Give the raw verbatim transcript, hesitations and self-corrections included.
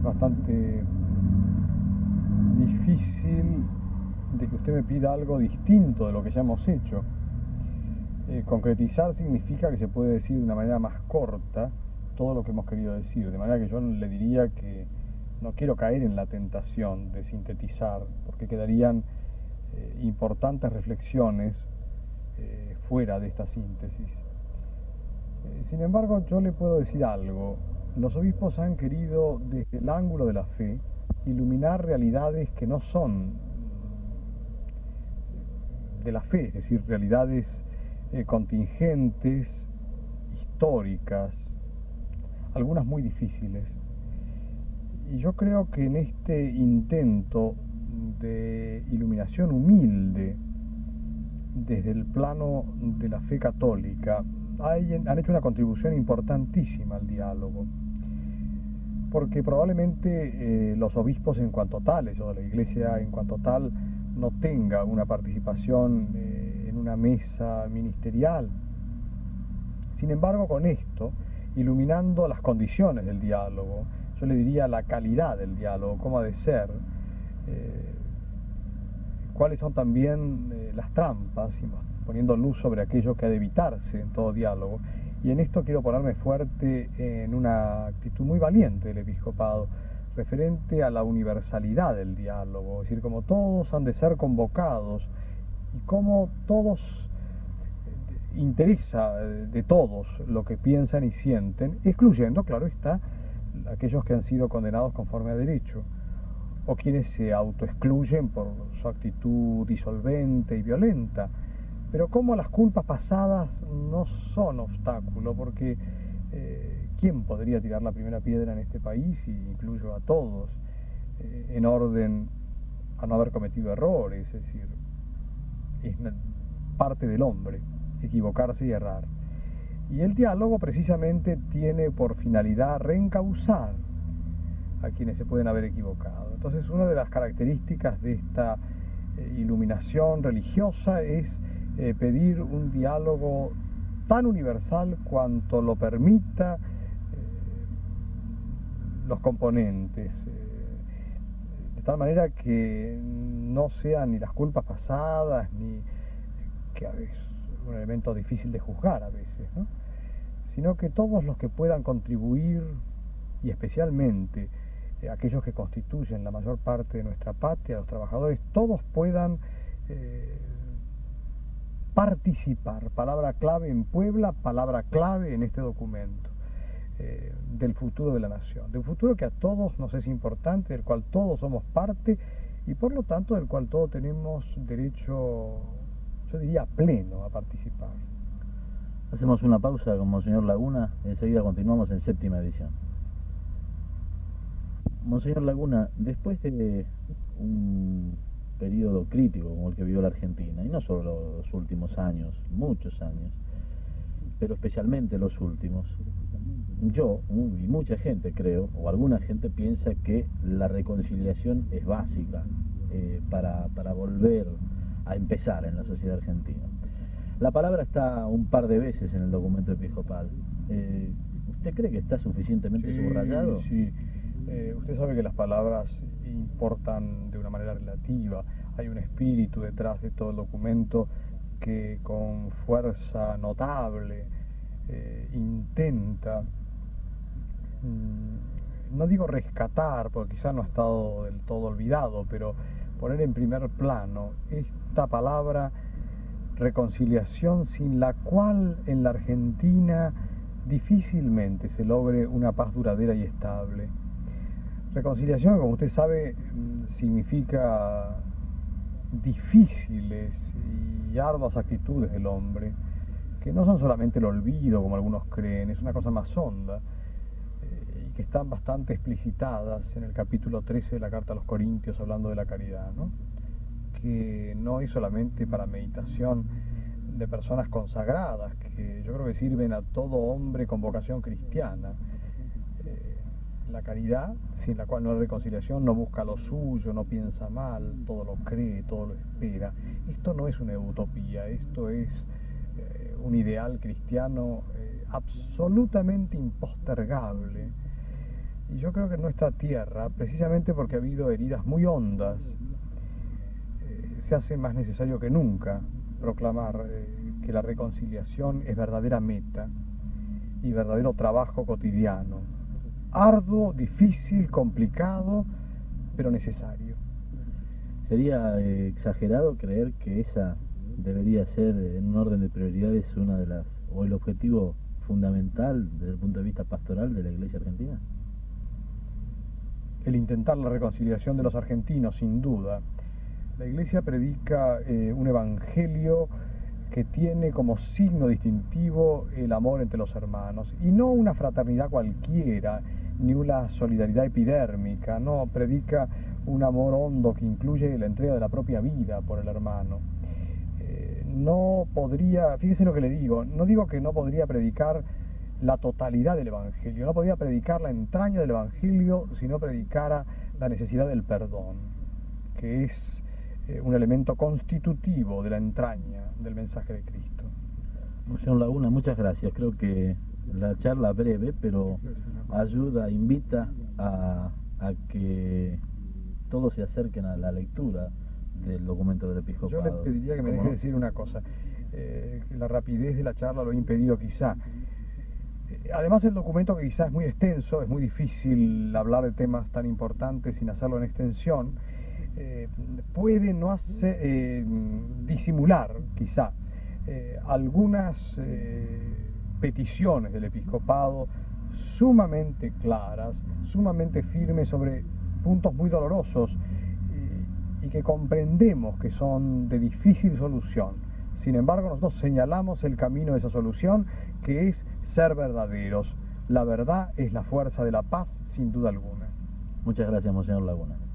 bastante difícil de que usted me pida algo distinto de lo que ya hemos hecho. Eh, concretizar significa que se puede decir de una manera más corta todo lo que hemos querido decir, de manera que yo le diría que no quiero caer en la tentación de sintetizar, porque quedarían eh, importantes reflexiones eh, fuera de esta síntesis. Eh, sin embargo, yo le puedo decir algo. Los obispos han querido, desde el ángulo de la fe, iluminar realidades que no son de la fe, es decir, realidades eh, contingentes, históricas, algunas muy difíciles. Y yo creo que en este intento de iluminación humilde desde el plano de la fe católica hay, han hecho una contribución importantísima al diálogo, porque probablemente eh, los obispos en cuanto tales o la Iglesia en cuanto tal no tenga una participación eh, en una mesa ministerial. Sin embargo, con esto, iluminando las condiciones del diálogo, yo le diría la calidad del diálogo, cómo ha de ser, eh, cuáles son también eh, las trampas, y poniendo luz sobre aquello que ha de evitarse en todo diálogo. Y en esto quiero ponerme fuerte en una actitud muy valiente del episcopado, referente a la universalidad del diálogo, es decir, como todos han de ser convocados y cómo todos interesa de todos lo que piensan y sienten, excluyendo, claro está, aquellos que han sido condenados conforme a derecho, o quienes se autoexcluyen por su actitud disolvente y violenta. Pero como las culpas pasadas no son obstáculo, porque eh, ¿quién podría tirar la primera piedra en este país? Y incluyo a todos, eh, en orden a no haber cometido errores, es decir, es parte del hombre equivocarse y errar. Y el diálogo precisamente tiene por finalidad reencauzar a quienes se pueden haber equivocado. Entonces, una de las características de esta eh, iluminación religiosa es eh, pedir un diálogo tan universal cuanto lo permita eh, los componentes, eh, de tal manera que no sean ni las culpas pasadas, ni que a veces un elemento difícil de juzgar a veces, ¿no? Sino que todos los que puedan contribuir, y especialmente eh, aquellos que constituyen la mayor parte de nuestra patria, los trabajadores, todos puedan eh, participar, palabra clave en Puebla, palabra clave en este documento, eh, del futuro de la nación, de un futuro que a todos nos es importante, del cual todos somos parte y por lo tanto del cual todos tenemos derecho, yo diría, pleno a participar. Hacemos una pausa con Monseñor Laguna, enseguida continuamos en séptima edición. Monseñor Laguna, después de un periodo crítico como el que vivió la Argentina, y no solo los últimos años, muchos años, pero especialmente los últimos, yo y mucha gente creo, o alguna gente piensa que la reconciliación es básica eh, para, para volver a empezar en la sociedad argentina. La palabra está un par de veces en el documento episcopal. Eh, ¿Usted cree que está suficientemente Sí, subrayado? sí. Eh, usted sabe que las palabras importan de una manera relativa. Hay un espíritu detrás de todo el documento que con fuerza notable eh, intenta, mmm, no digo rescatar, porque quizá no ha estado del todo olvidado, pero poner en primer plano esta palabra reconciliación, sin la cual en la Argentina difícilmente se logre una paz duradera y estable. Reconciliación, como usted sabe, significa difíciles y arduas actitudes del hombre, que no son solamente el olvido, como algunos creen, es una cosa más honda, eh, y que están bastante explicitadas en el capítulo trece de la Carta a los Corintios, hablando de la caridad, ¿no? Que no es solamente para meditación de personas consagradas, que yo creo que sirven a todo hombre con vocación cristiana. Eh, la caridad, sin la cual no hay reconciliación, no busca lo suyo, no piensa mal, todo lo cree, todo lo espera. Esto no es una utopía, esto es eh, un ideal cristiano eh, absolutamente impostergable. Y yo creo que en nuestra tierra, precisamente porque ha habido heridas muy hondas, eh, se hace más necesario que nunca proclamar eh, que la reconciliación es verdadera meta y verdadero trabajo cotidiano. Arduo, difícil, complicado, pero necesario. Sería eh, exagerado creer que esa debería ser, en un orden de prioridades, una de las, o el objetivo fundamental desde el punto de vista pastoral de la Iglesia argentina. El intentar la reconciliación de los argentinos, sin duda. La Iglesia predica eh, un evangelio que tiene como signo distintivo el amor entre los hermanos, y no una fraternidad cualquiera, ni una solidaridad epidérmica, no, predica un amor hondo que incluye la entrega de la propia vida por el hermano. Eh, no podría, fíjese lo que le digo, no digo que no podría predicar la totalidad del Evangelio, no podría predicar la entraña del Evangelio si no predicara la necesidad del perdón, que es eh, un elemento constitutivo de la entraña del mensaje de Cristo. Monseñor Laguna, muchas gracias. Creo que la charla breve, pero ayuda, invita a, a que todos se acerquen a la lectura del documento del episcopado. Yo le pediría que me deje no? decir una cosa. Eh, la rapidez de la charla lo ha impedido quizá. Eh, además, el documento, que quizá es muy extenso, es muy difícil hablar de temas tan importantes sin hacerlo en extensión, eh, puede no hacer, eh, disimular quizá eh, algunas eh, peticiones del episcopado sumamente claras, sumamente firmes sobre puntos muy dolorosos y, y que comprendemos que son de difícil solución. Sin embargo, nosotros señalamos el camino de esa solución, que es ser verdaderos. La verdad es la fuerza de la paz, sin duda alguna. Muchas gracias, Monseñor Laguna.